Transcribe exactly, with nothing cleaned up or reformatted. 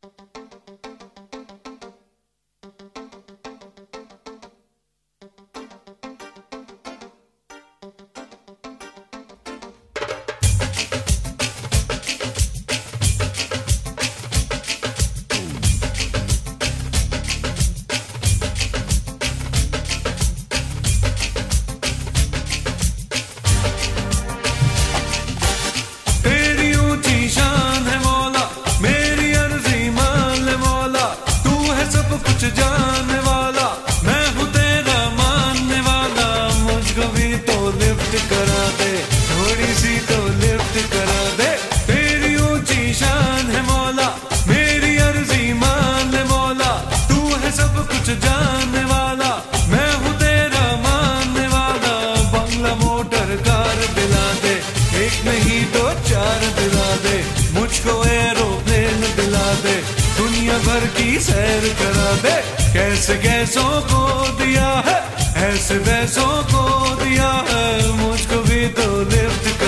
जाने वाला मैं हूँ तेरा मानने वाला, मुझको भी तो लिफ्ट करा दे, थोड़ी सी तो लिफ्ट करा दे। तेरी ऊंची शान है मौला, मेरी अर्जी मान ले मौला, तू है सब कुछ जानने वाला, मैं हूँ तेरा मानने वाला। बंगला मोटर कार दिला दे, एक नहीं तो चार दिला दे, मुझको एरोप्लेन दिला दे, दुनिया भर की सैर करा दे। कैसे कैसों को दिया है, ऐसे वैसों को दिया है, मुझको भी तो लिफ्ट